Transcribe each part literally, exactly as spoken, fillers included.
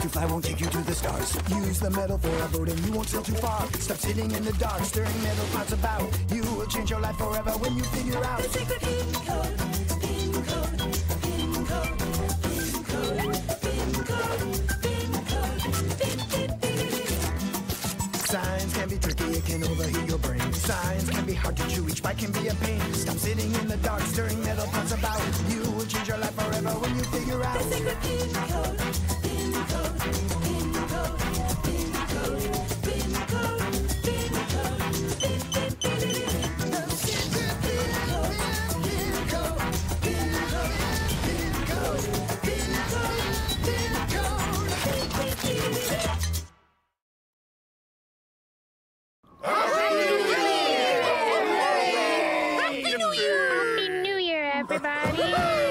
to fly won't take you to the stars. Use the metal for a boat and you won't sail too far. Stop sitting in the dark, stirring metal pots about. You will change your life forever when you figure out the secret pin code. Pin code, pin code, pin code, pin code, pin code, pin, pin, pin. Science can be tricky, it can overheat your brain. Science can be hard to chew, each bite can be a pain. Stop sitting in the dark, stirring metal pots about. You will change your life forever when you figure out the secret pin code. Pin code, pin code, pin code, pin code, pin code, pin, pin, pin. The secret pin code, pin code, pin code, pin code, pin code, pin code, pin, pin, pin. Happy New Year! Happy New Year! Happy New Year, everybody!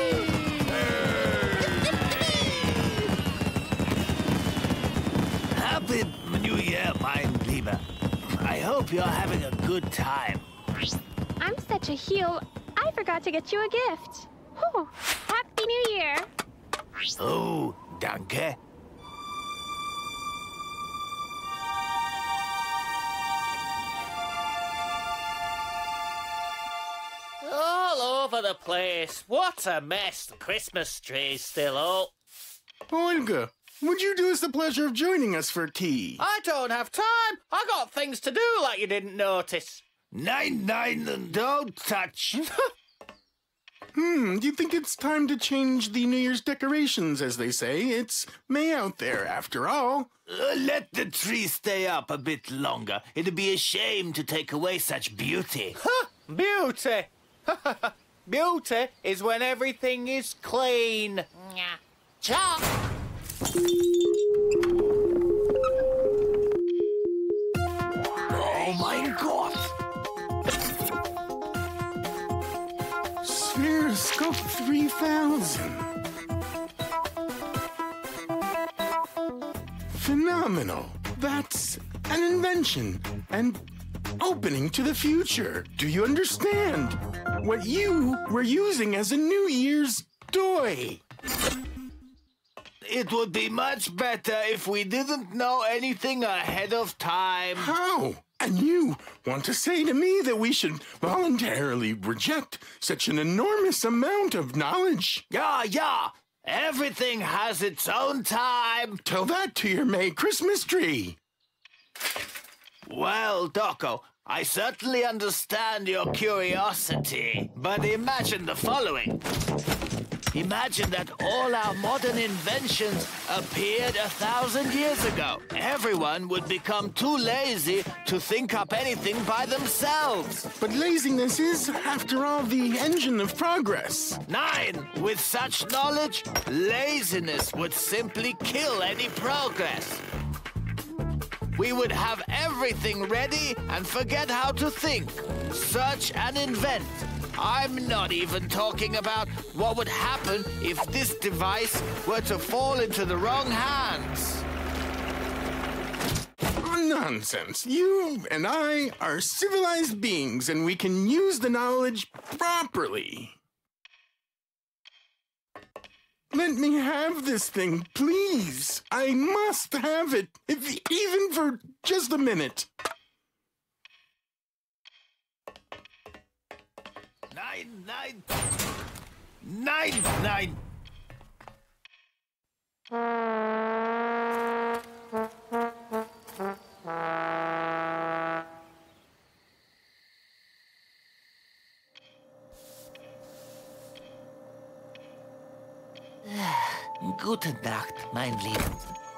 Happy New Year, mein Lieber. I hope you're having a good time. I'm such a heel, I forgot to get you a gift. Whew. Happy New Year! Oh, danke. All over the place. What a mess. The Christmas tree's still up. Olga, would you do us the pleasure of joining us for tea? I don't have time. I got things to do like you didn't notice. Nine, nine, don't touch. Hmm, do you think it's time to change the New Year's decorations, as they say? It's May out there, after all. Uh, let the tree stay up a bit longer. It'd be a shame to take away such beauty. Huh, beauty. Beauty is when everything is clean. Chop. Oh my God! Spheroscope three thousand. Phenomenal. That's an invention and opening to the future. Do you understand? What you were using as a New Year's toy. It would be much better if we didn't know anything ahead of time. How? And you want to say to me that we should voluntarily reject such an enormous amount of knowledge? Yeah, yeah. Everything has its own time. Tell that to your May Christmas tree. Well, Doco, I certainly understand your curiosity, but imagine the following. Imagine that all our modern inventions appeared a thousand years ago. Everyone would become too lazy to think up anything by themselves. But laziness is, after all, the engine of progress. Nine, with such knowledge, laziness would simply kill any progress. We would have everything ready and forget how to think. Search and invent. I'm not even talking about what would happen if this device were to fall into the wrong hands. Nonsense. You and I are civilized beings, and we can use the knowledge properly. Let me have this thing, please. I must have it, if even for just a minute. Nine, nine, nine, nine. Gute Nacht, mein Lieben.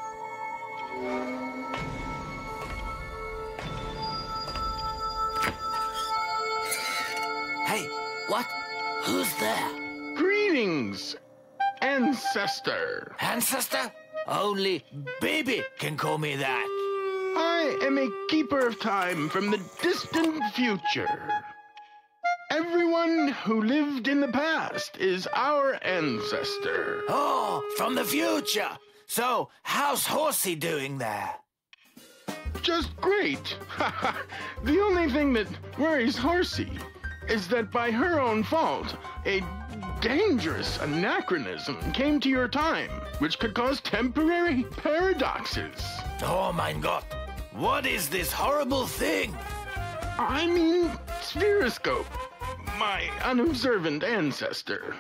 Hey, what? Who's there? Greetings, ancestor. Ancestor? Only baby can call me that. I am a keeper of time from the distant future. Everyone who lived in the past is our ancestor. Oh, from the future. So, how's Horsey doing there? Just great. The only thing that worries Horsey is that by her own fault, a dangerous anachronism came to your time, which could cause temporary paradoxes. Oh mein Gott, what is this horrible thing? I mean, spheroscope, my unobservant ancestor.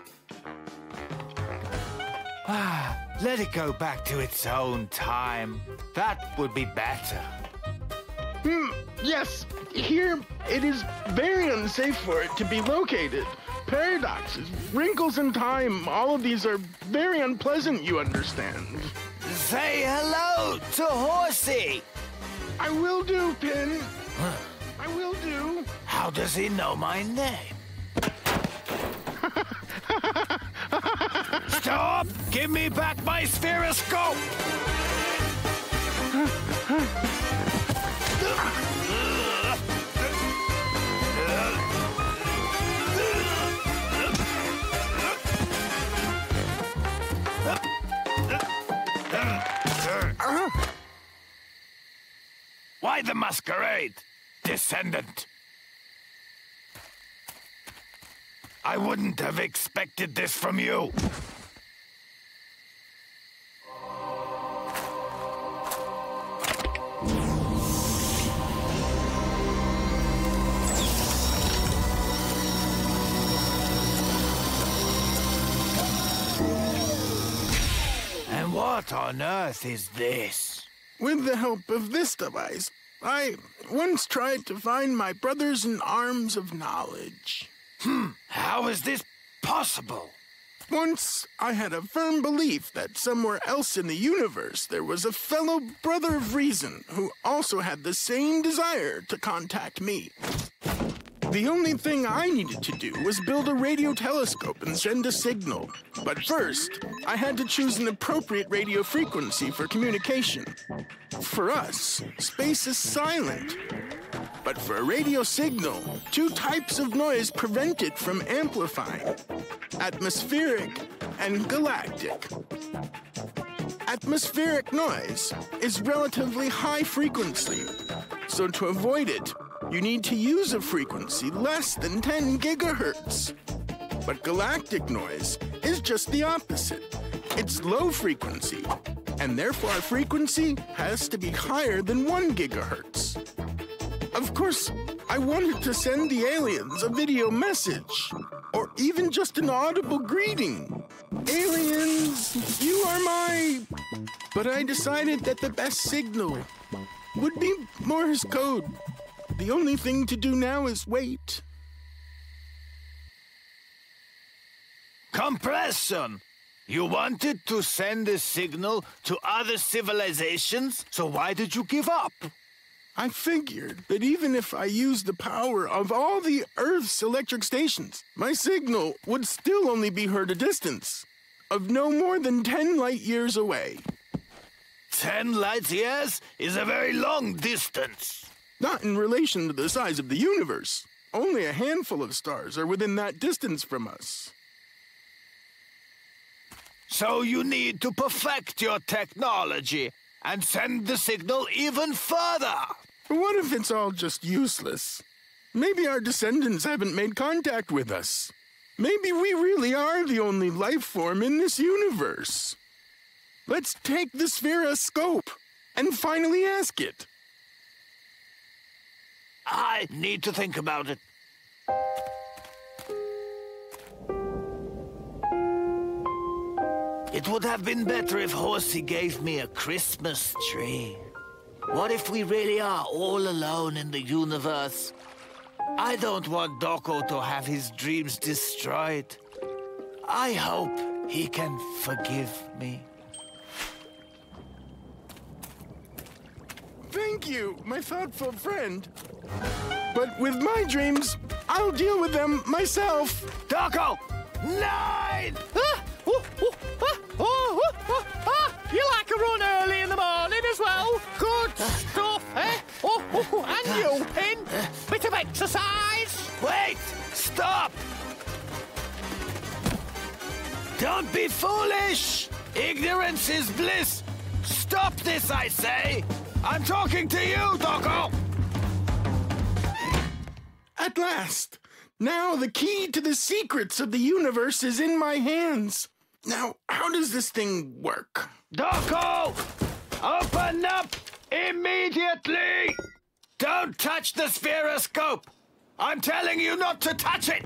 Ah, let it go back to its own time. That would be better. Hmm, yes, here it is very unsafe for it to be located. Paradoxes, wrinkles in time, all of these are very unpleasant, you understand. Say hello to Horsey. I will do, Pin. I will do. How does he know my name? Stop! Give me back my spheroscope! Why the masquerade, descendant? I wouldn't have expected this from you. And what on earth is this? With the help of this device, I once tried to find my brothers in arms of knowledge. Hmm, how is this possible? Once I had a firm belief that somewhere else in the universe there was a fellow brother of reason who also had the same desire to contact me. The only thing I needed to do was build a radio telescope and send a signal. But first, I had to choose an appropriate radio frequency for communication. For us, space is silent. But for a radio signal, two types of noise prevent it from amplifying: atmospheric and galactic. Atmospheric noise is relatively high frequency, so to avoid it, you need to use a frequency less than ten gigahertz. But galactic noise is just the opposite. It's low frequency, and therefore our frequency has to be higher than one gigahertz. Of course, I wanted to send the aliens a video message, or even just an audible greeting. Aliens, you are my... But I decided that the best signal would be Morse code. The only thing to do now is wait. Compression! You wanted to send a signal to other civilizations, so why did you give up? I figured that even if I used the power of all the Earth's electric stations, my signal would still only be heard a distance of no more than ten light years away. Ten light years is a very long distance. Not in relation to the size of the universe. Only a handful of stars are within that distance from us. So you need to perfect your technology and send the signal even further. What if it's all just useless? Maybe our descendants haven't made contact with us. Maybe we really are the only life form in this universe. Let's take the spheroscope and finally ask it. I need to think about it. It would have been better if Horsey gave me a Christmas tree. What if we really are all alone in the universe? I don't want Doko to have his dreams destroyed. I hope he can forgive me. Thank you, my thoughtful friend. But with my dreams, I'll deal with them myself. Doko! Nine! Ah, ooh, ooh, ah, oh, oh, oh, ah, you like a run early in the morning as well? Good stuff, eh? Oh, oh, and you, Pin? Bit of exercise? Wait! Stop! Don't be foolish! Ignorance is bliss! Stop this, I say! I'm talking to you, Doko! At last, Now the key to the secrets of the universe is in my hands. Now, how does this thing work? Doko! Open up immediately! Don't touch the spheroscope! I'm telling you not to touch it!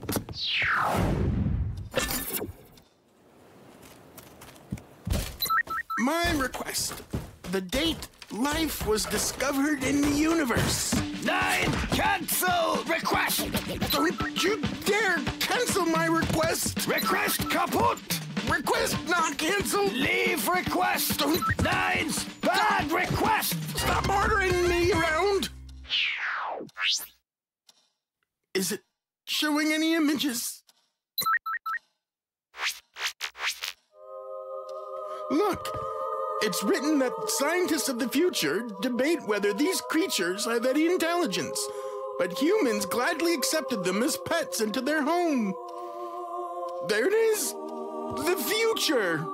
My request. The date life was discovered in the universe. Nine! Cancel request! Don't you dare cancel my request! Request kaput! Request not canceled! Leave request! Don't... Nine's bad request! Stop ordering me around! Is it showing any images? Look, it's written that scientists of the future debate whether these creatures have any intelligence, but humans gladly accepted them as pets into their home. There it is, the future.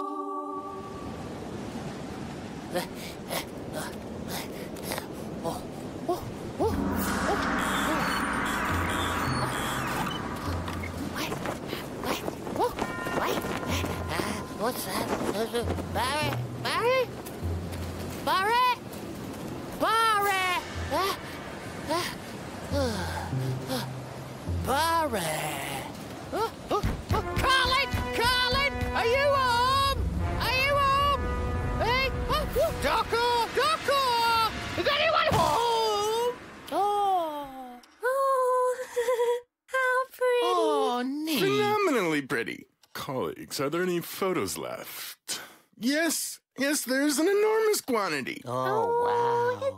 What's that? Barry? Barry? Barry? Barry? Uh, uh, Barry? Uh, uh, uh, Colin! Colin! Are you home? Are you home? Hey? Uh, uh, Doco! Doco! Is anyone home? Oh. Oh, how pretty. Oh, neat. Phenomenally pretty. Colleagues, are there any photos left? Yes, yes, there's an enormous quantity. Oh, wow.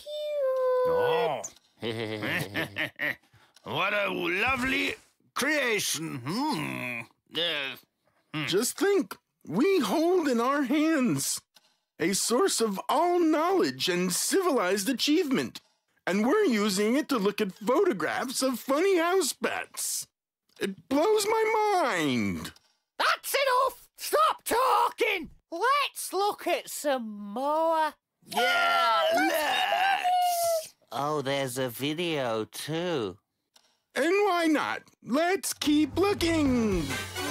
It's so cute. Oh. What a lovely creation. Hmm. Yes. Just think, we hold in our hands a source of all knowledge and civilized achievement, and we're using it to look at photographs of funny house pets. It blows my mind. That's enough! Stop talking! Let's look at some more. Yeah, let's. Oh, there's a video too. And why not? Let's keep looking.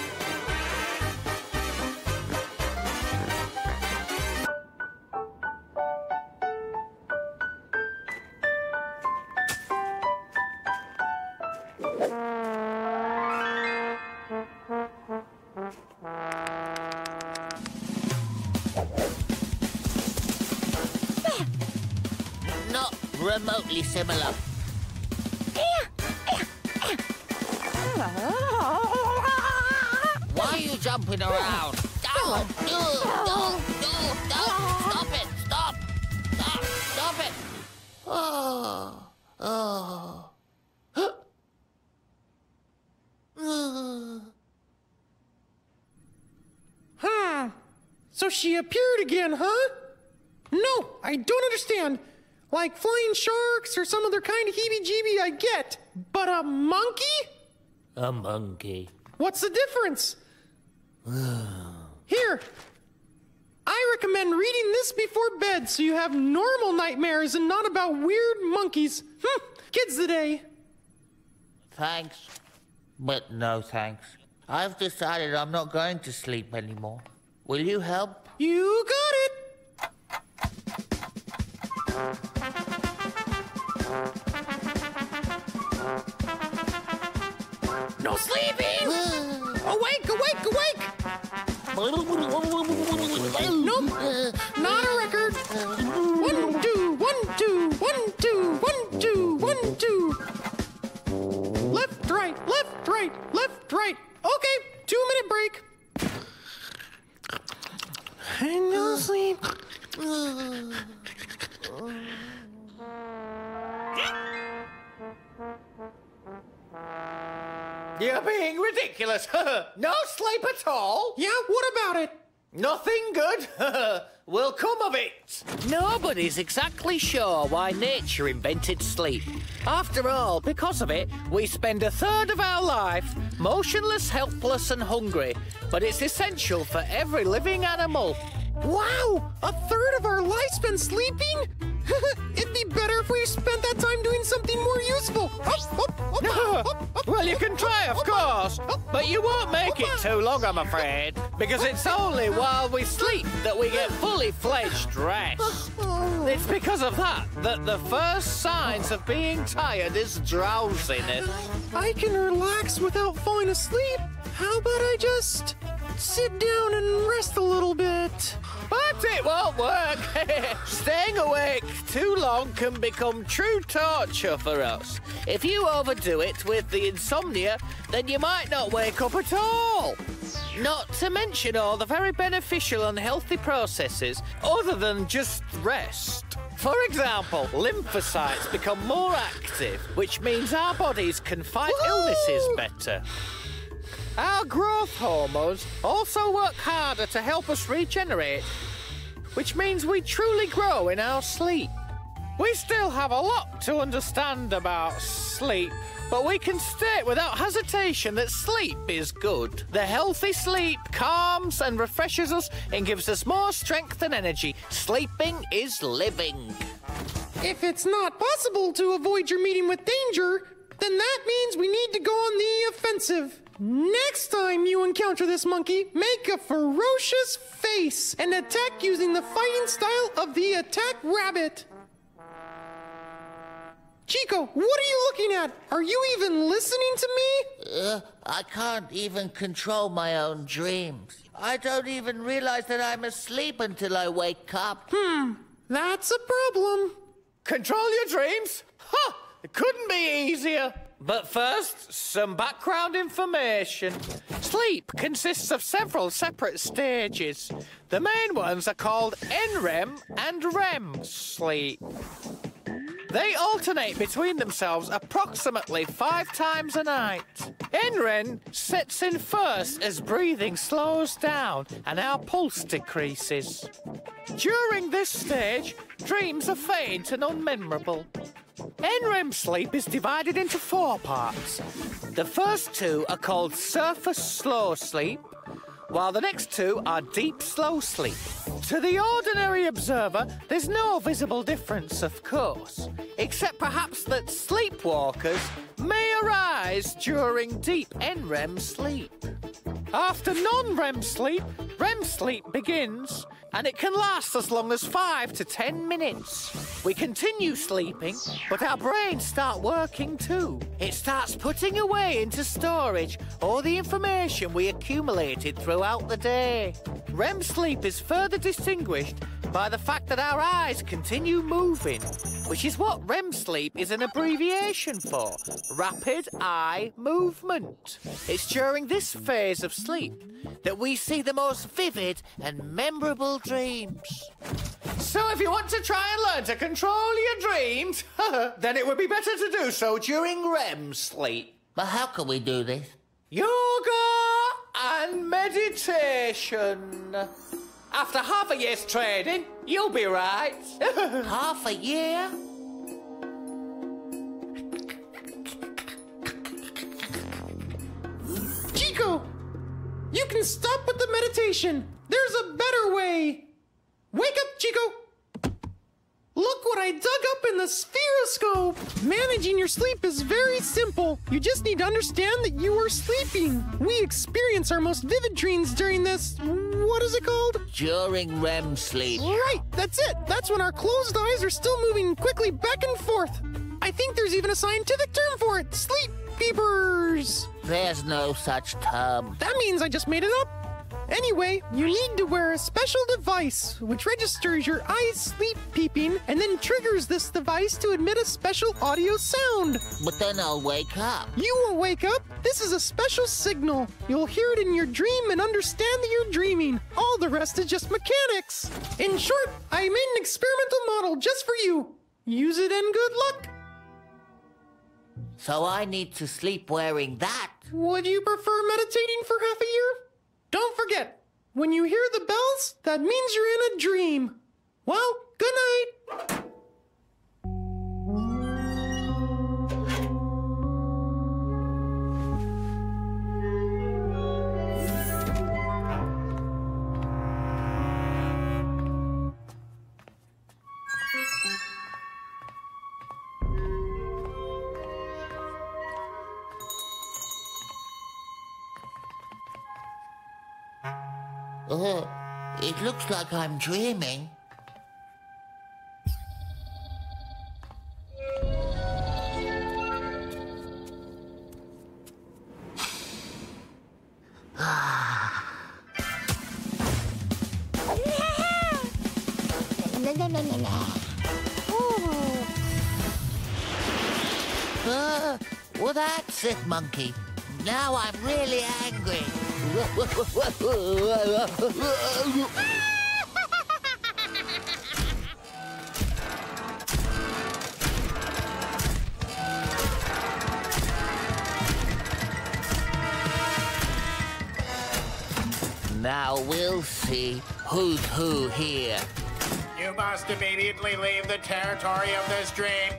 Not remotely similar. Why are you jumping around? Don't, do, don't, do, don't. Stop it, stop. Stop, stop it. Oh, oh. Huh. So she appeared again, huh? No, I don't understand. Like flying sharks or some other kind of heebie-jeebie I get. But a monkey? A monkey. What's the difference? Here. I recommend reading this before bed so you have normal nightmares and not about weird monkeys. Hm, kids today. Thanks, but no thanks. I've decided I'm not going to sleep anymore. Will you help? You got it. No sleeping! Awake, awake, awake! Nope, not a record. One, two, one, two, one, two, one, two, one, two. Left, right, left, right, left, right. Okay, two minute break. And no sleep. You're being ridiculous. No sleep at all? Yeah, what about it? Nothing good will come of it. Nobody's exactly sure why nature invented sleep. After all, because of it, we spend a third of our life motionless, helpless, and hungry. But it's essential for every living animal. Wow, a third of our life spent sleeping? It'd be better if we spent that time doing something more useful. Up, up, up, up, up, up. Well, Well, you can try, of course, but you won't make it too long, I'm afraid, because it's only while we sleep that we get fully fledged rest. It's because of that that the first signs of being tired is drowsiness. I can relax without falling asleep. How about I just sit down and rest a little bit? But it won't work. Staying awake too long can become true torture for us. If you overdo it with the insomnia, then you might not wake up at all. Not to mention all the very beneficial and healthy processes other than just rest. For example, lymphocytes become more active, which means our bodies can fight Woo! illnesses better. Our growth hormones also work harder to help us regenerate, which means we truly grow in our sleep. We still have a lot to understand about sleep, but we can state without hesitation that sleep is good. The healthy sleep calms and refreshes us and gives us more strength and energy. Sleeping is living. If it's not possible to avoid your meeting with danger, then that means we need to go on the offensive. Next time you encounter this monkey, make a ferocious face and attack using the fighting style of the attack rabbit. Chico, what are you looking at? Are you even listening to me? Uh, I can't even control my own dreams. I don't even realize that I'm asleep until I wake up. Hmm, that's a problem. Control your dreams? Huh! It couldn't be easier. But first, some background information. Sleep consists of several separate stages. The main ones are called N REM and REM sleep. They alternate between themselves approximately five times a night. N REM sets in first as breathing slows down and our pulse decreases. During this stage, dreams are faint and unmemorable. N REM sleep is divided into four parts. The first two are called surface slow sleep, while the next two are deep slow sleep. To the ordinary observer, there's no visible difference, of course, except perhaps that sleepwalkers may arise during deep N REM sleep. After non-REM sleep, REM sleep begins, and it can last as long as five to ten minutes. We continue sleeping, but our brains start working too. It starts putting away into storage all the information we accumulated throughout the day. REM sleep is further distinguished by the fact that our eyes continue moving, which is what REM sleep is an abbreviation for, rapid eye movement. It's during this phase of sleep that we see the most vivid and memorable dreams. So if you want to try and learn to control your dreams, then it would be better to do so during REM sleep. But how can we do this? Yoga and meditation. After half a year's training, you'll be right. Half a year? Chico, you can stop with the meditation. There's a better way. Wake up, Chico. Look what I dug up in the spheroscope. Managing your sleep is very simple. You just need to understand that you are sleeping. We experience our most vivid dreams during this, what is it called? During REM sleep. Right, that's it. That's when our closed eyes are still moving quickly back and forth. I think there's even a scientific term for it. Sleep peepers. There's no such term. That means I just made it up. Anyway, you need to wear a special device which registers your eyes sleep peeping and then triggers this device to emit a special audio sound. But then I'll wake up. You will wake up. This is a special signal. You'll hear it in your dream and understand that you're dreaming. All the rest is just mechanics. In short, I made an experimental model just for you. Use it and good luck. So I need to sleep wearing that. Would you prefer meditating for half a year? Don't forget, when you hear the bells, that means you're in a dream. Well, good night. Uh, it looks like I'm dreaming. Uh, well, that's it, monkey. Now I'm really angry. Now we'll see who's who here. You must immediately leave the territory of this dream.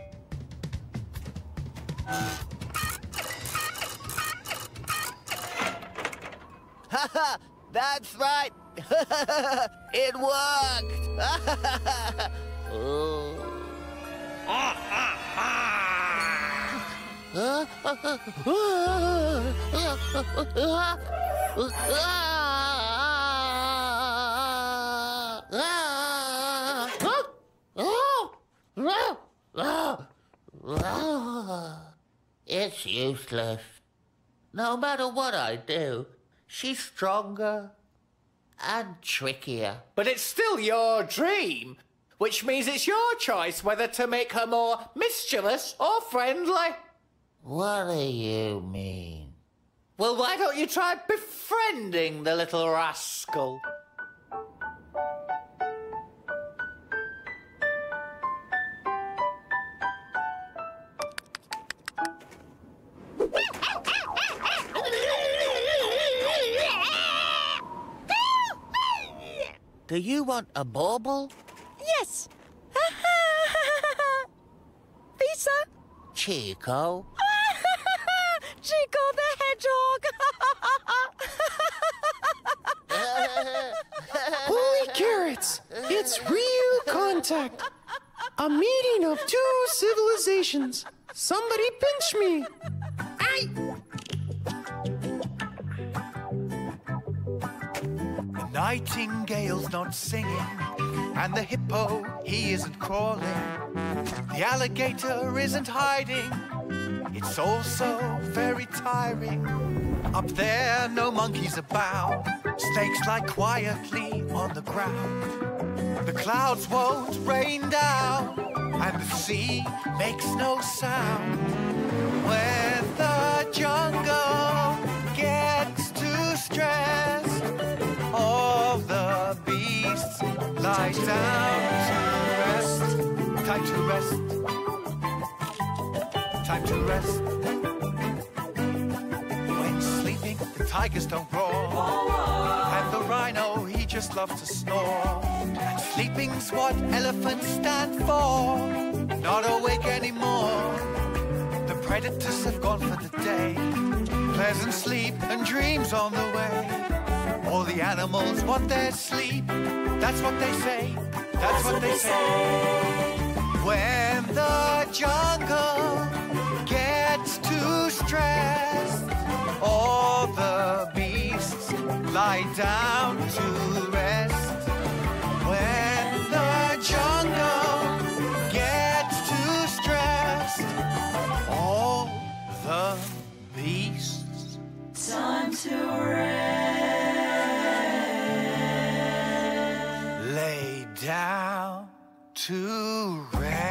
Haha, that's right. It worked. Oh. It's useless. No matter what I do, she's stronger and trickier. But it's still your dream, which means it's your choice whether to make her more mischievous or friendly. What do you mean? Well, why don't you try befriending the little rascal? Do you want a bauble? Yes. Visa. Chico. Chico the Hedgehog. Holy carrots! It's real contact. A meeting of two civilizations. Somebody pinch me. Aye. The nightingale's not singing, and the hippo, he isn't crawling. The alligator isn't hiding. It's all so very tiring. Up there, no monkeys about. Snakes lie quietly on the ground. The clouds won't rain down, and the sea makes no sound. When the jungle gets too stressed, all the beasts lie down to rest. Time to rest. Time to rest. When sleeping, the tigers don't roar, and the rhino, he just loves to snore. And sleeping's what elephants stand for, not awake anymore. The predators have gone for the day, pleasant sleep and dreams on the way. All the animals want their sleep, that's what they say, that's, that's what, what they, they say. say. When the jungle gets too stressed, all the beasts lie down to rest. When the jungle gets too stressed, all the beasts. Time to rest. Lay down to rest.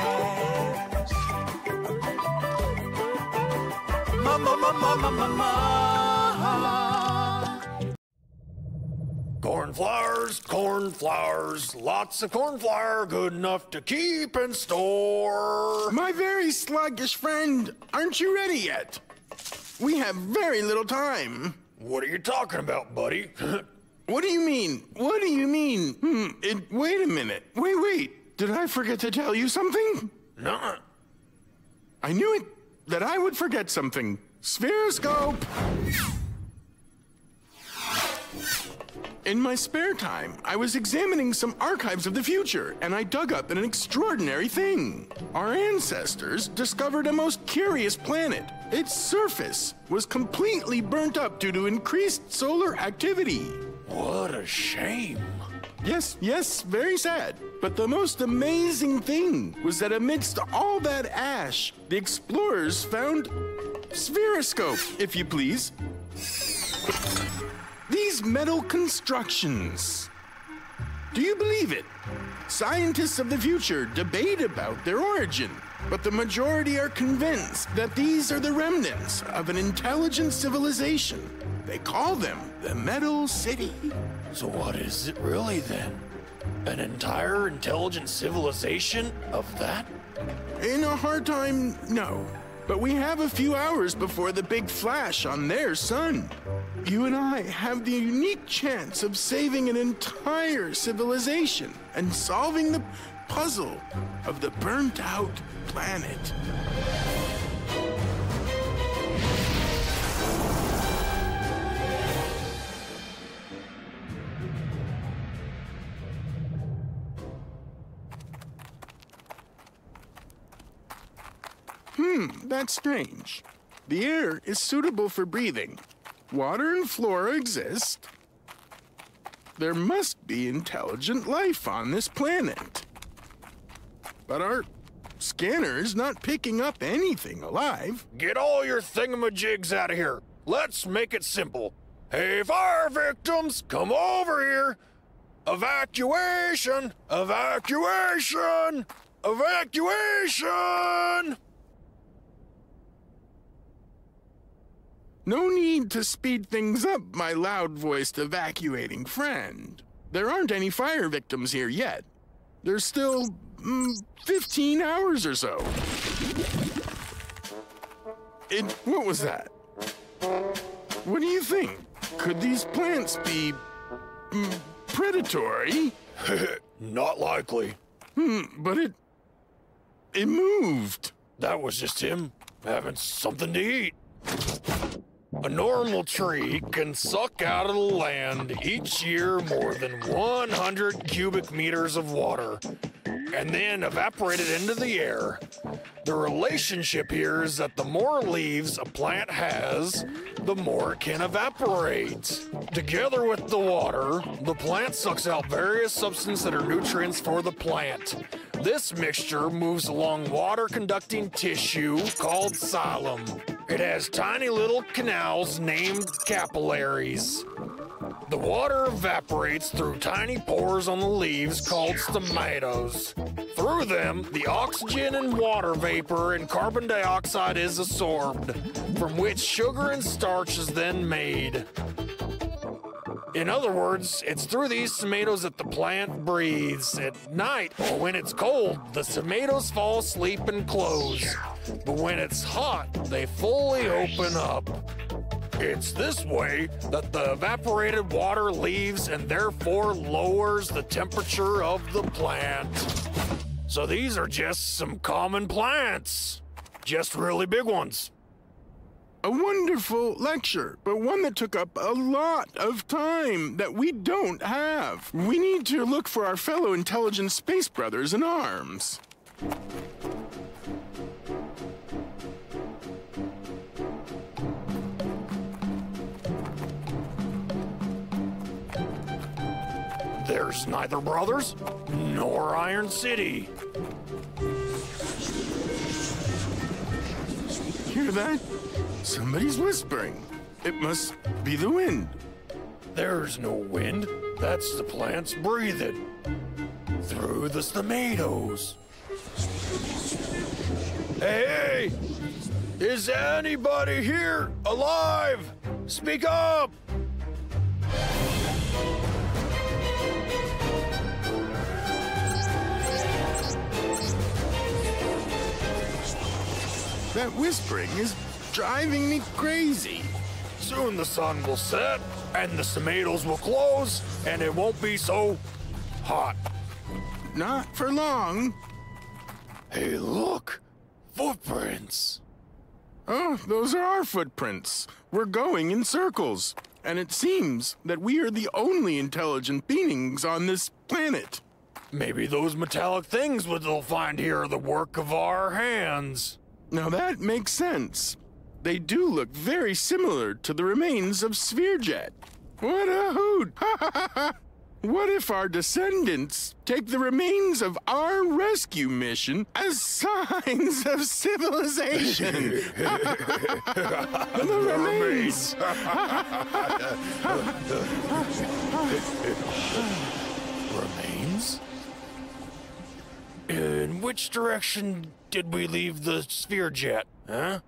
Mama, mama, mama, mama. Cornflowers, cornflowers, lots of cornflower, good enough to keep in store. My very sluggish friend, aren't you ready yet? We have very little time. What are you talking about, buddy? What do you mean? What do you mean? Hmm, it, wait a minute. Wait, wait. Did I forget to tell you something? No. I knew it, that I would forget something. Spheroscope! In my spare time, I was examining some archives of the future, and I dug up an extraordinary thing. Our ancestors discovered a most curious planet. Its surface was completely burnt up due to increased solar activity. What a shame. Yes, yes, very sad. But the most amazing thing was that amidst all that ash, the explorers found spheroscope, if you please. These metal constructions. Do you believe it? Scientists of the future debate about their origin, but the majority are convinced that these are the remnants of an intelligent civilization. They call them the Metal City. So what is it really then? An entire intelligent civilization of that? In a hard time, no. But we have a few hours before the big flash on their sun. You and I have the unique chance of saving an entire civilization and solving the puzzle of the burnt-out planet. Hmm, that's strange. The air is suitable for breathing. Water and flora exist. There must be intelligent life on this planet. But our scanner's not picking up anything alive. Get all your thingamajigs out of here. Let's make it simple. Hey, fire victims, come over here. Evacuation! Evacuation! Evacuation! No need to speed things up, my loud-voiced evacuating friend. There aren't any fire victims here yet. There's still mm, fifteen hours or so. It, what was that? What do you think? Could these plants be mm, predatory? Not likely. Hmm, but it... it moved. That was just him having something to eat. A normal tree can suck out of the land each year more than one hundred cubic meters of water and then evaporate it into the air. The relationship here is that the more leaves a plant has, the more it can evaporate. Together with the water, the plant sucks out various substances that are nutrients for the plant. This mixture moves along water-conducting tissue called xylem. It has tiny little canals named capillaries. The water evaporates through tiny pores on the leaves called stomatos. Through them, the oxygen and water vapor and carbon dioxide is absorbed, from which sugar and starch is then made. In other words, it's through these tomatoes that the plant breathes. At night, or when it's cold, the tomatoes fall asleep and close. But when it's hot, they fully open up. It's this way that the evaporated water leaves and therefore lowers the temperature of the plant. So these are just some common plants. Just really big ones. A wonderful lecture, but one that took up a lot of time that we don't have. We need to look for our fellow intelligent space brothers in arms. There's neither brothers nor Iron City. Hear that? Somebody's whispering. It must be the wind. There's no wind. That's the plants breathing through the tomatoes. Hey, hey! Is anybody here alive? Speak up! That whispering is driving me crazy. Soon the sun will set, and the tomatoes will close, and it won't be so hot. Not for long. Hey, look! Footprints! Oh, those are our footprints. We're going in circles. And it seems that we are the only intelligent beings on this planet. Maybe those metallic things that they'll find here are the work of our hands. Now that makes sense. They do look very similar to the remains of Spherejet. What a hoot! What if our descendants take the remains of our rescue mission as signs of civilization? The remains! Remains? In which direction did we leave the sphere jet, huh?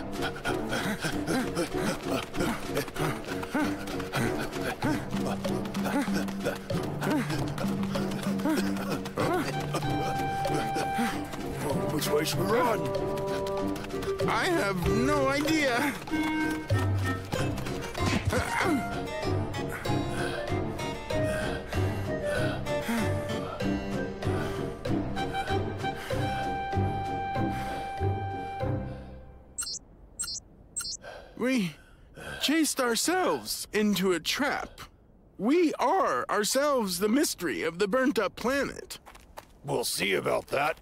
Which way should we run? I have no idea. We chased ourselves into a trap. We are ourselves the mystery of the burnt-up planet. We'll see about that.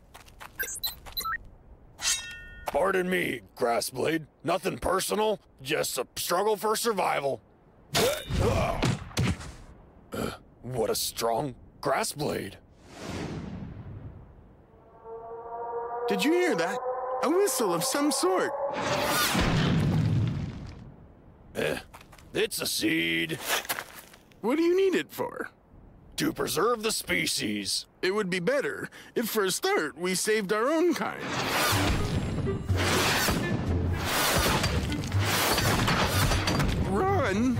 Pardon me, Grassblade. Nothing personal, just a struggle for survival. Uh, what a strong Grassblade. Did you hear that? A whistle of some sort. Eh, it's a seed. What do you need it for? To preserve the species. It would be better if, for a start, we saved our own kind. Run!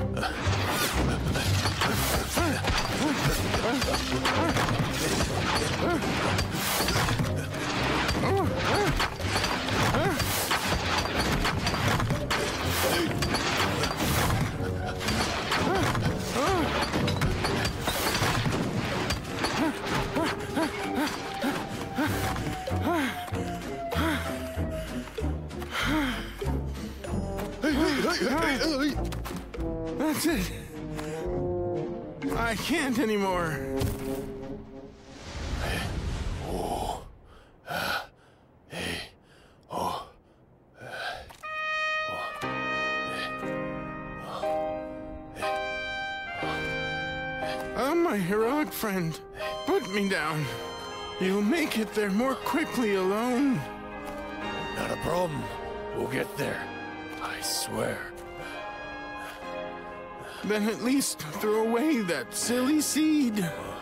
That's it. I can't anymore. Oh. Hey. Oh. Oh, my heroic friend, put me down. You'll make it there more quickly alone. Not a problem. We'll get there. I swear. Then at least throw away that silly seed.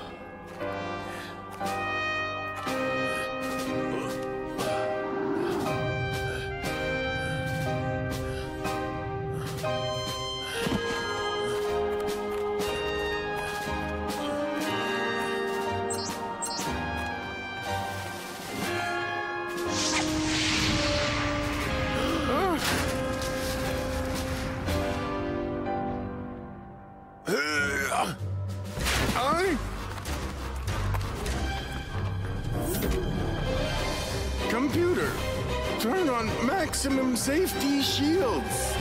Computer, turn on maximum safety shields.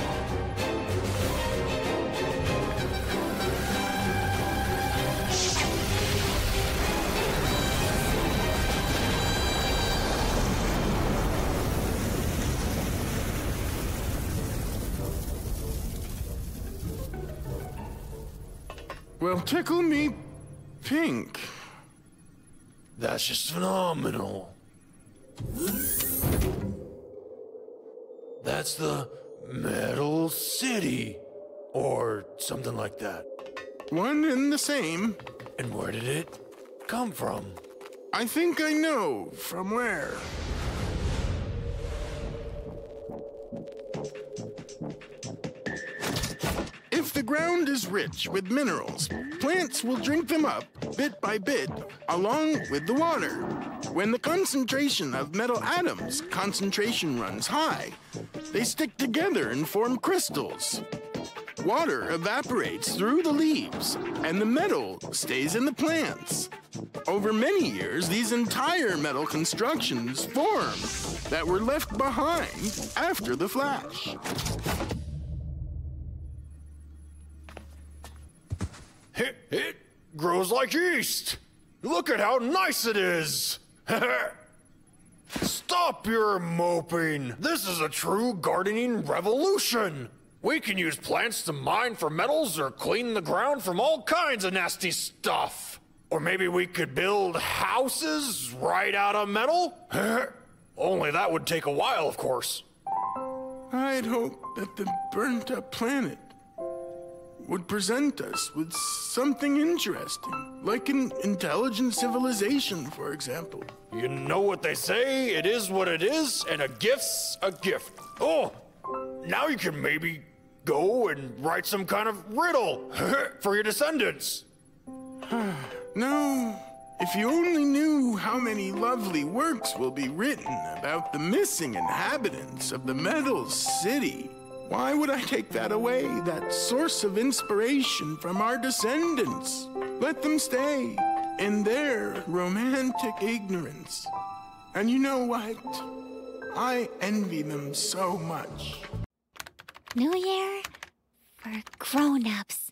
Well, tickle me pink. That's just phenomenal. That's the Metal City, or something like that. One and the same. And where did it come from? I think I know from where. If the ground is rich with minerals, plants will drink them up bit by bit along with the water. When the concentration of metal atoms concentration runs high, they stick together and form crystals. Water evaporates through the leaves, and the metal stays in the plants. Over many years, these entire metal constructions form that were left behind after the flash. It, it grows like yeast. Look at how nice it is. Stop your moping. This is a true gardening revolution. We can use plants to mine for metals or clean the ground from all kinds of nasty stuff. Or maybe we could build houses right out of metal? Only that would take a while, of course. I'd hope that the burnt-up planet would present us with something interesting, like an intelligent civilization, for example. You know what they say, it is what it is, and a gift's a gift. Oh, now you can maybe go and write some kind of riddle for your descendants. No, if you only knew how many lovely works will be written about the missing inhabitants of the Metal City. Why would I take that away, that source of inspiration from our descendants? Let them stay in their romantic ignorance. And you know what? I envy them so much. New Year for grown-ups.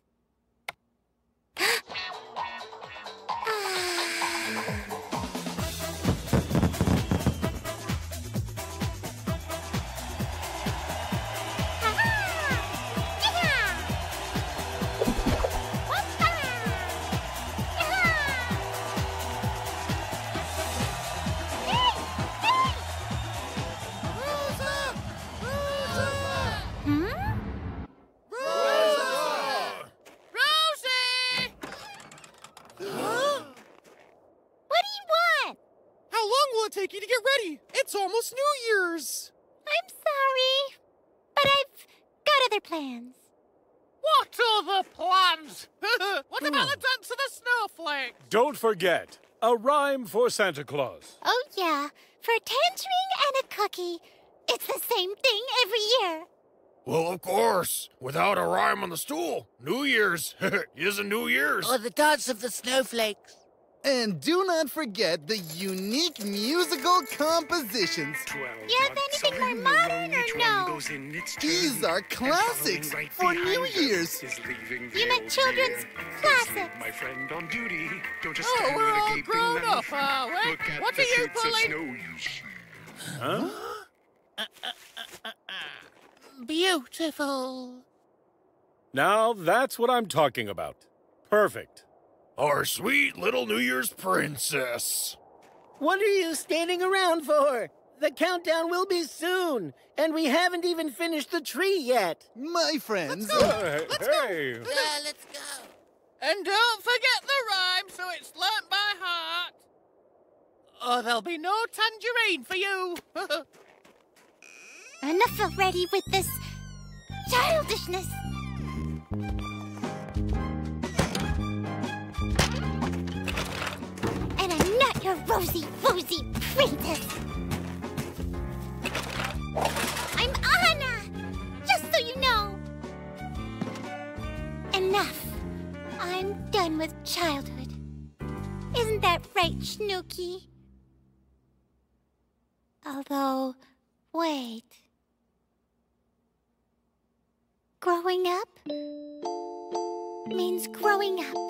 Take you to get ready. It's almost New Year's. I'm sorry, but I've got other plans. What other plans? What about the dance of the snowflake? Don't forget, a rhyme for Santa Claus. Oh, yeah. For a tangerine and a cookie, it's the same thing every year. Well, of course. Without a rhyme on the stool, New Year's isn't New Year's. Or the dance of the snowflakes. And do not forget the unique musical compositions. You have anything more modern or no? These are classics for New Year's. You meant children's classics. My friend on duty. Don't just oh, we're all grown up, are we? What are you pulling? Huh? Uh, uh, uh, uh, uh. Beautiful. Now that's what I'm talking about. Perfect. Our sweet little New Year's princess. What are you standing around for? The countdown will be soon, and we haven't even finished the tree yet. My friends. Let's go. Uh, let's hey. go. Yeah, let's go. And don't forget the rhyme so it's learnt by heart. Or there'll be no tangerine for you. Enough already with this childishness. And I'm not your rosy-woozy princess. I'm Anna, just so you know. Enough. I'm done with childhood. Isn't that right, Snooky? Although, wait. Growing up means growing up.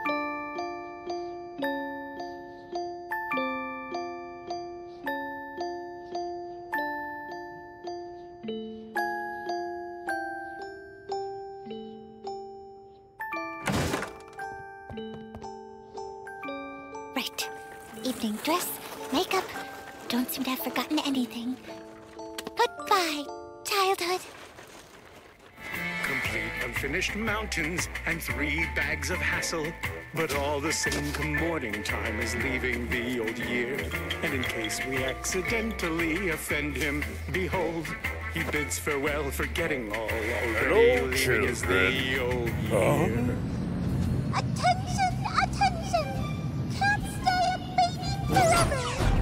Right. Evening dress, makeup. Don't seem to have forgotten anything. Goodbye, childhood. Complete unfinished mountains and three bags of hassle. But all the same come morning time is leaving the old year. And in case we accidentally offend him, behold, he bids farewell, forgetting all already. Hello, leaving as the old year. Oh. Attention, attention! Can't stay a baby forever!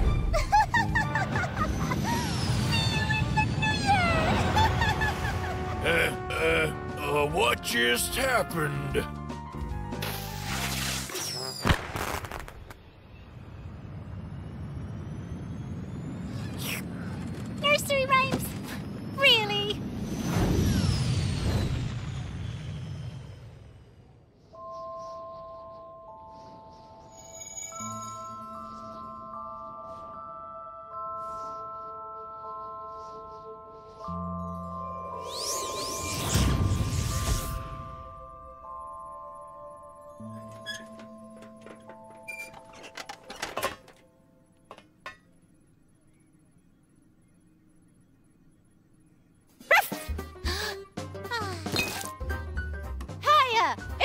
Uh, uh, uh, what just happened? Nursery rhymes? Really?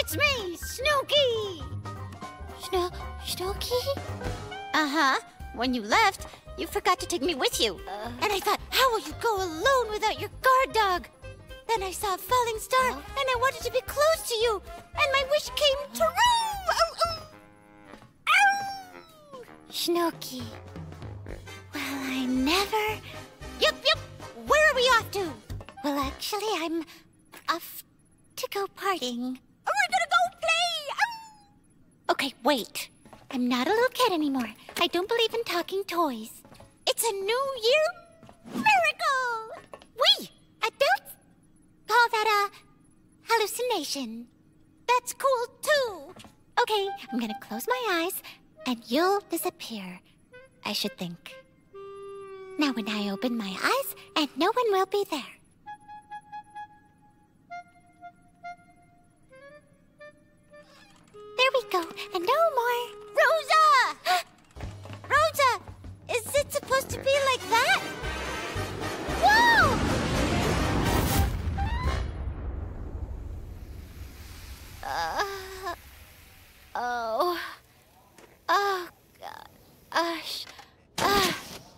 It's me, Snooky! Sno Snooky? Uh-huh. When you left, you forgot to take me with you. Uh, and I thought, how will you go alone without your guard dog? Then I saw a falling star, uh, and I wanted to be close to you. And my wish came true! Ow, ow. Ow! Snooky. Well, I never... Yup, yup! Where are we off to? Well, actually, I'm off to go partying. Oh, we're gonna go play! Ow! Okay, wait. I'm not a little kid anymore. I don't believe in talking toys. It's a new year miracle! We, adults, call that a hallucination. That's cool, too. Okay, I'm gonna close my eyes, and you'll disappear, I should think. Now when I open my eyes, and no one will be there. There we go, and no more. Rosa! Rosa! Is it supposed to be like that? Whoa! Uh, oh. Oh, God. Gosh. Uh,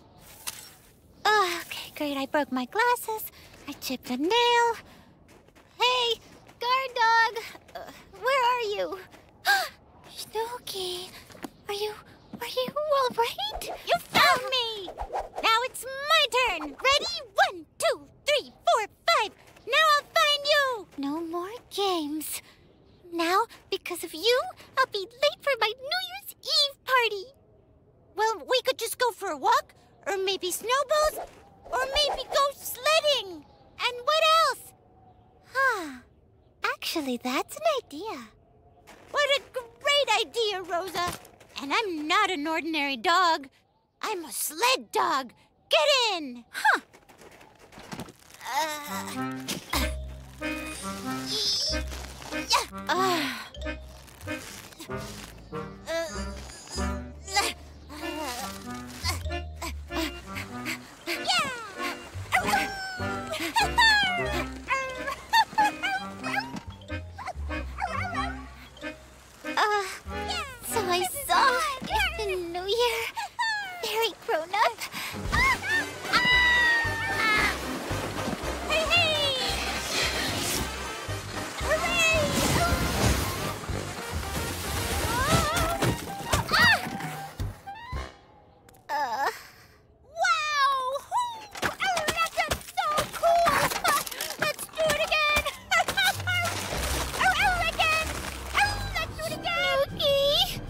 uh, okay, great. I broke my glasses. I chipped a nail. Hey, guard dog. Uh, where are you? Snooky, are you, are you all right? You found me! Now it's my turn. Ready? One, two, three, four, five. Now I'll find you. No more games. Now, because of you, I'll be late for my New Year's Eve party. Well, we could just go for a walk, or maybe snowballs, or maybe go sledding. And what else? Huh. Actually, that's an idea. What a great idea, Rosa. And I'm not an ordinary dog. I'm a sled dog. Get in. Huh. Uh, uh, yeah. uh, Uh, so I saw in the New Year, very grown up. Hey, hey! Hooray! Uh, wow! Oh, that's so cool! Let's do it again! Oh, again! Oh, let's do it again! Snooky!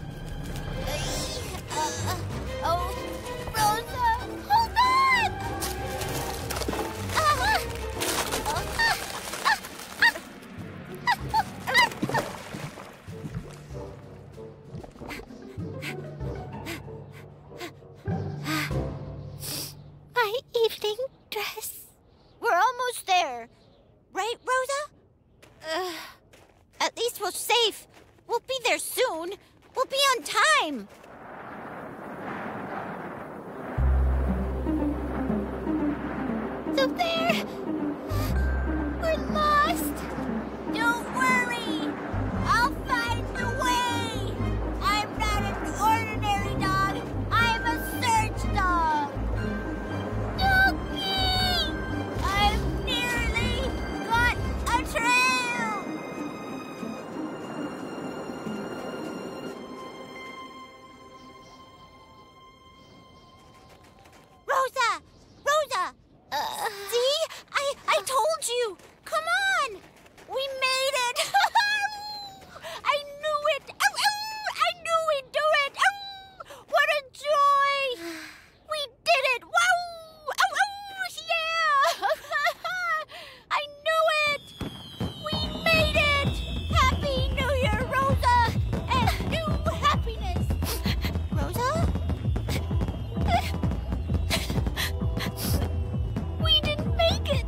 Uh, oh, Rosa, hold on! Uh, My evening dress. We're almost there. Right, Rosa? Uh, at least we're safe. We'll be there soon. We'll be on time. So there. We're lost. Don't worry. I'll find the way. I'm not an ordinary dog. I'm a search dog. Snooky! I've nearly got a trail. Rosa! Rosa! Uh, See? I, I told you! Come on! We made it! I knew it! Ow, ow! I knew we'd do it! Ow! What a joy! We did it! Wow! Ow, ow! Yeah! I knew it! We made it! Happy New Year, Rosa! And new happiness! Rosa? We didn't make it!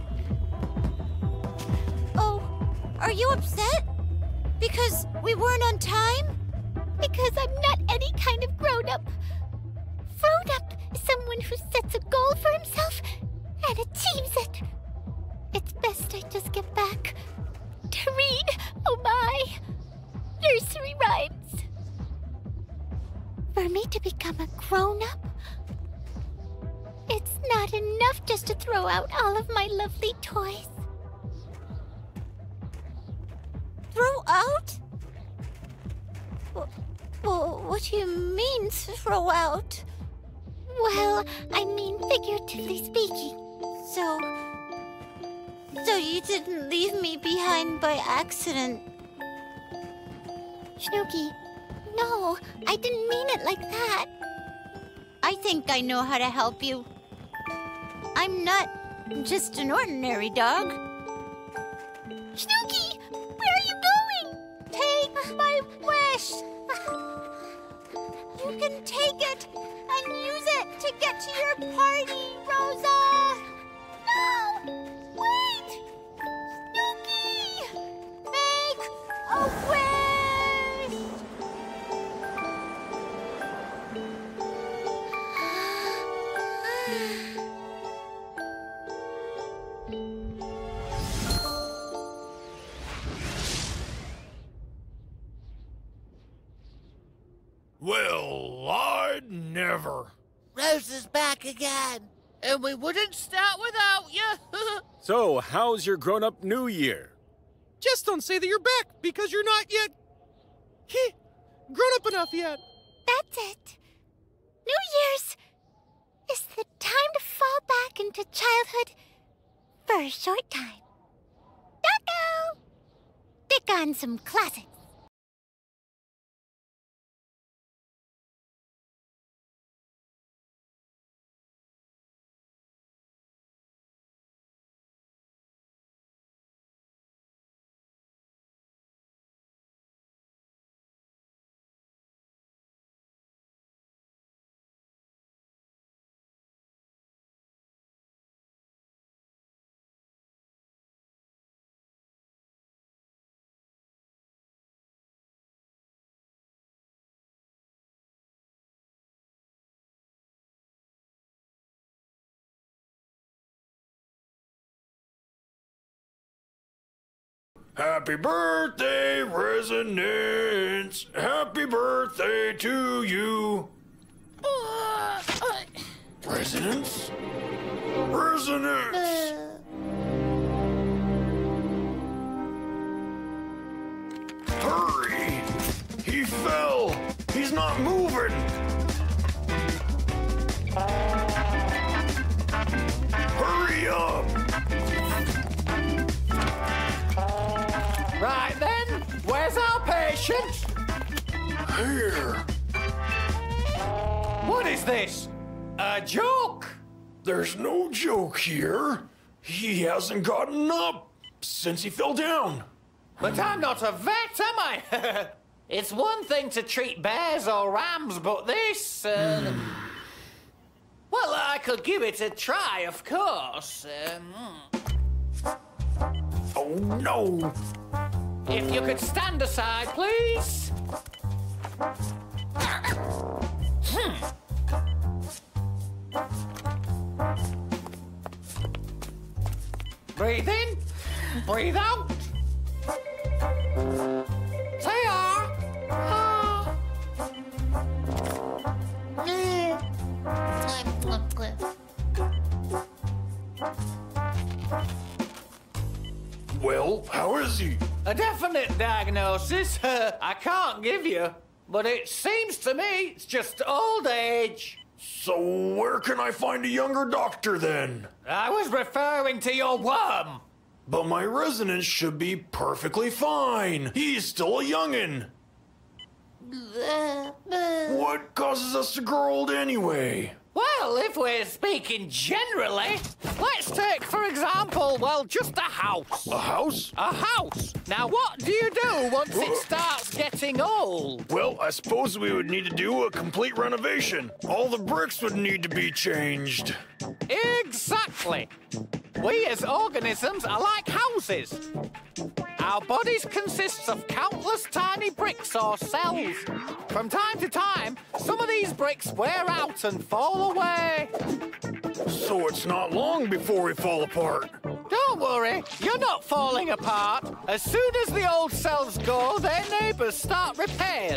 Oh, are you upset? Because we weren't on time? Because I'm not any kind of grown-up. Grown-up is someone who sets a goal for himself and achieves it. It's best I just get back to read. Oh my! just to throw out all of my lovely toys. Throw out? Well, what do you mean, throw out? Well, I mean figuratively speaking. So... So you didn't leave me behind by accident. Snooky, no, I didn't mean it like that. I think I know how to help you. I'm not just an ordinary dog. Snooky, where are you going? Take my wish. You can take it and use it to get to your party, Rosa. No, wait. Snooky, make a wish. Well, I'd never. Rosa's back again, and we wouldn't start without you. So, how's your grown-up New Year? Just don't say that you're back, because you're not yet... grown up enough yet. That's it. New Year's is the time to fall back into childhood for a short time. Ducko! Stick on some classics. Happy birthday, Resonance! Happy birthday to you! Resonance? Resonance! Hurry! He fell! He's not moving! Hurry up! Right then, where's our patient? Here. What is this? A joke? There's no joke here. He hasn't gotten up since he fell down. But I'm not a vet, am I? It's one thing to treat bears or rams, but this... Uh... well, I could give it a try, of course. Um... Oh, no. If you could stand aside, please. Hmm. Breathe in, breathe out. Say ah. Ah. Well, how is he? A definite diagnosis I can't give you, but it seems to me it's just old age. So where can I find a younger doctor then? I was referring to your worm. But my Resonance should be perfectly fine. He's still a youngin'. What causes us to grow old anyway? Well, if we're speaking generally, let's take, for example, well, just a house. A house? A house. Now, what do you do once it starts getting old? Well, I suppose we would need to do a complete renovation. All the bricks would need to be changed. Exactly. We as organisms are like houses. Our bodies consist of countless tiny bricks or cells. From time to time, some of these bricks wear out and fall away. So it's not long before we fall apart. Don't worry, you're not falling apart. As soon as the old cells go, their neighbours start repairs.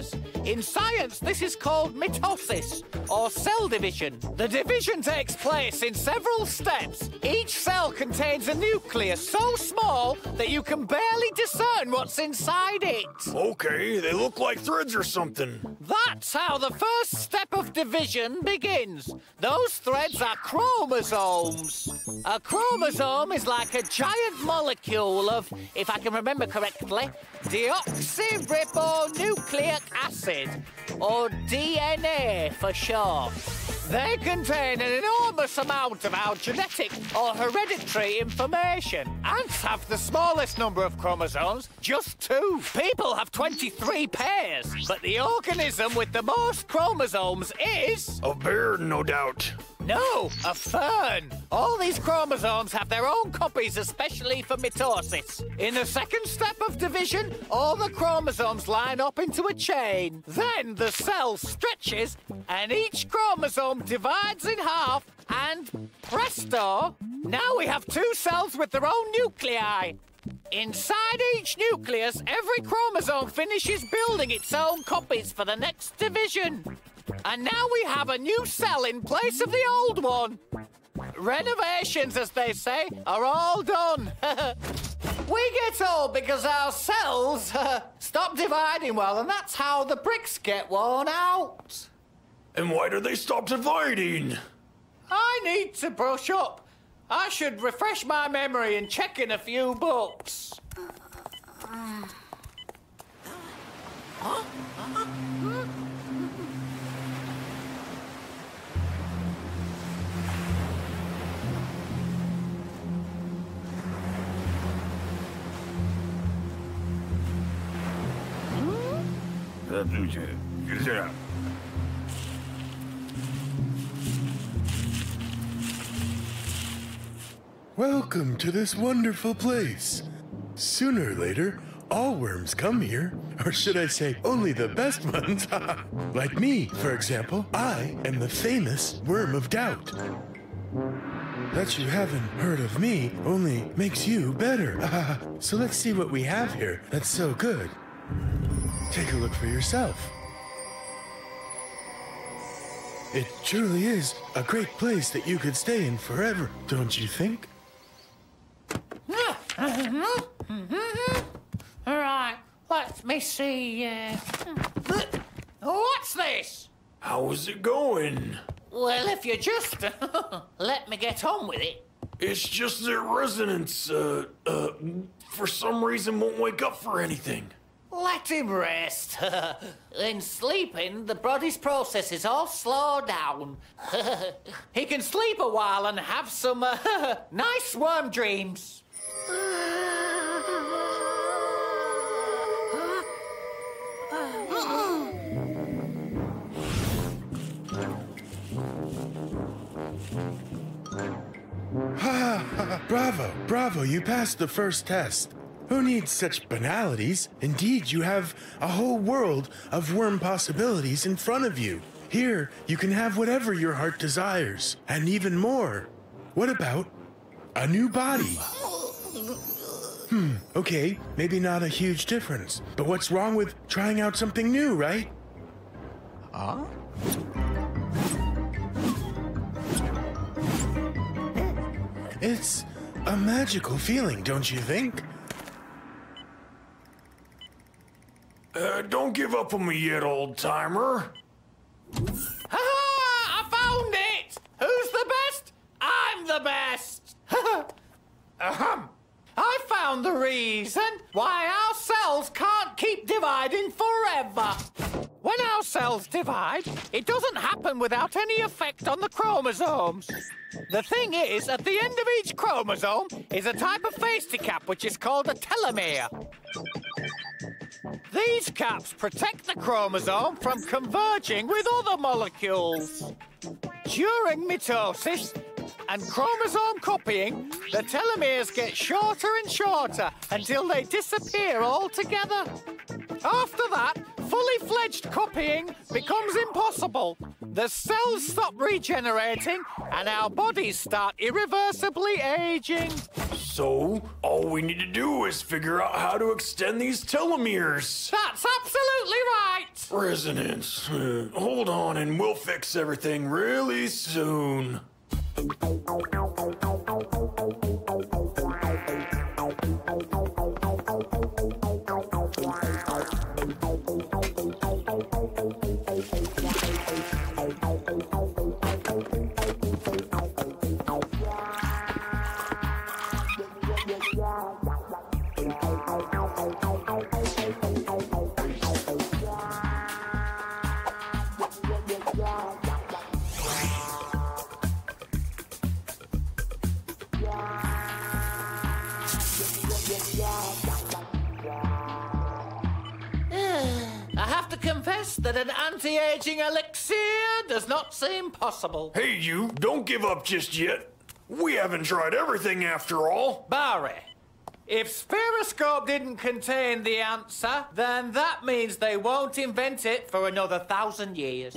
In science, this is called mitosis, or cell division. The division takes place in several steps. Each cell contains a nucleus so small that you can barely discern what's inside it. Okay, they look like threads or something. That's how the first step of division begins. Those threads are chromosomes. A chromosome is like a giant molecule of, if I can remember correctly, deoxyribonucleic acid, or D N A for short. They contain an enormous amount of our genetic or hereditary information. Ants have the smallest number of chromosomes, just two. People have twenty-three pairs, but the organism with the most chromosomes is... A bear, no doubt. No, a fern. All these chromosomes have their own copies, especially for mitosis. In the second step of division, all the chromosomes line up into a chain. Then the cell stretches, and each chromosome divides in half, and presto, now we have two cells with their own nuclei. Inside each nucleus, every chromosome finishes building its own copies for the next division. And now we have a new cell in place of the old one. Renovations, as they say, are all done. We get old because our cells uh, stop dividing well, and that's how the bricks get worn out. And why do they stop dividing? I need to brush up. I should refresh my memory and check in a few books. Huh? Welcome to this wonderful place. Sooner or later, all worms come here. Or should I say, only the best ones. Like me, for example. I am the famous Worm of Doubt. That you haven't heard of me only makes you better. So let's see what we have here that's so good. Take a look for yourself. It truly is a great place that you could stay in forever, don't you think? All right, let me see. Uh... What's this? How's it going? Well, if you just let me get on with it. It's just that resonance, uh, uh, for some reason won't wake up for anything. Let him rest. In sleeping, the body's processes all slow down. He can sleep a while and have some uh, nice worm dreams. Bravo, bravo, you passed the first test. Who needs such banalities? Indeed, you have a whole world of worm possibilities in front of you. Here, you can have whatever your heart desires, and even more. What about a new body? Hmm, okay, maybe not a huge difference, but what's wrong with trying out something new, right? Huh? It's a magical feeling, don't you think? Uh, don't give up on me yet, old-timer. Ha-ha! I found it! Who's the best? I'm the best! Ahem. I found the reason why our cells can't keep dividing forever. When our cells divide, it doesn't happen without any effect on the chromosomes. The thing is, at the end of each chromosome is a type of fasty cap which is called a telomere. These caps protect the chromosome from converging with other molecules. During mitosis and chromosome copying, the telomeres get shorter and shorter until they disappear altogether. After that, fully fledged copying becomes impossible. The cells stop regenerating and our bodies start irreversibly aging. So, all we need to do is figure out how to extend these telomeres. That's absolutely right! Resonance. Uh, hold on and we'll fix everything really soon. I have to confess that an anti-aging elixir does not seem possible. Hey, you, don't give up just yet. We haven't tried everything after all. Barry, if Spheroscope didn't contain the answer, then that means they won't invent it for another thousand years.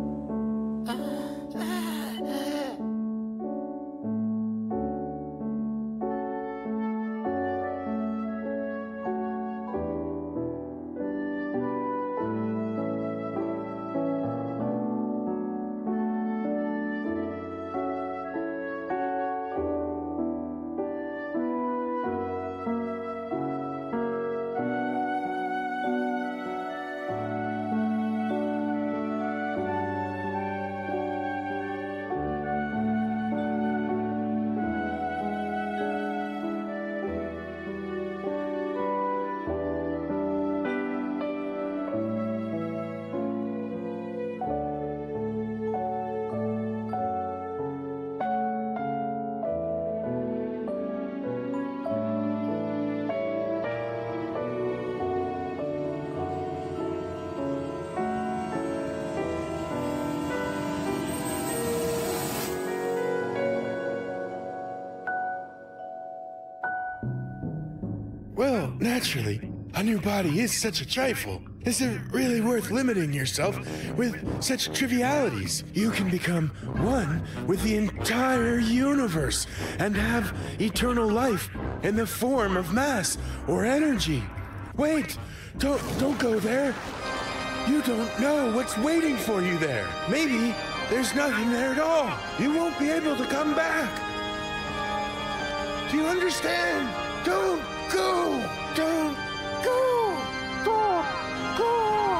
Well, naturally, a new body is such a trifle. Is it really worth limiting yourself with such trivialities? You can become one with the entire universe and have eternal life in the form of mass or energy. Wait, don't, don't go there. You don't know what's waiting for you there. Maybe there's nothing there at all. You won't be able to come back. Do you understand? Don't go! Don't go! Don't go!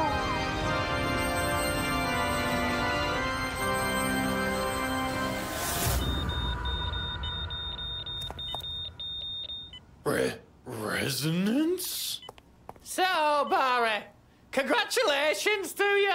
Re resonance? So, Barry, congratulations to you.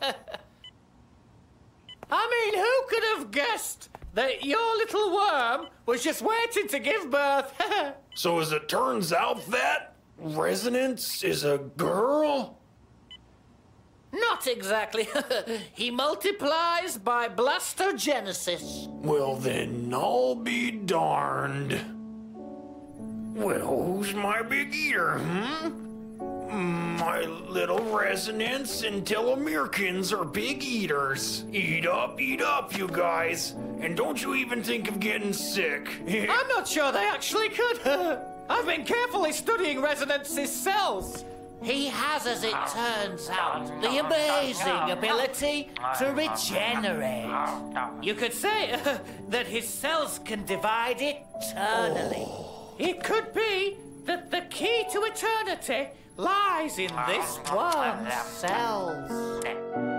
I mean, who could have guessed that your little worm was just waiting to give birth? So as it turns out that Resonance is a girl? Not exactly. He multiplies by blastogenesis. Well then, I'll be darned. Well, who's my big eater, hmm? My little Resonance and Telomerekins are big eaters. Eat up, eat up, you guys. And don't you even think of getting sick. I'm not sure they actually could. I've been carefully studying Resonance's cells. He has, as it turns out, the amazing ability to regenerate. You could say uh, that his cells can divide eternally. Oh. It could be that the key to eternity lies in this one's cells.